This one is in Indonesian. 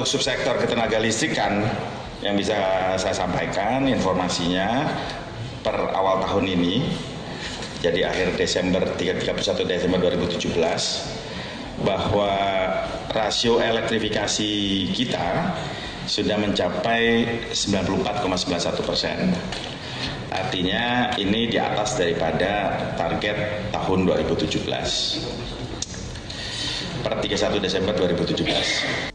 subsektor ketenaga listrikan yang bisa saya sampaikan informasinya per awal tahun ini, jadi akhir Desember 31 Desember 2017, bahwa rasio elektrifikasi kita sudah mencapai 94,91%. Artinya ini di atas daripada target tahun 2017 per 31 Desember 2017.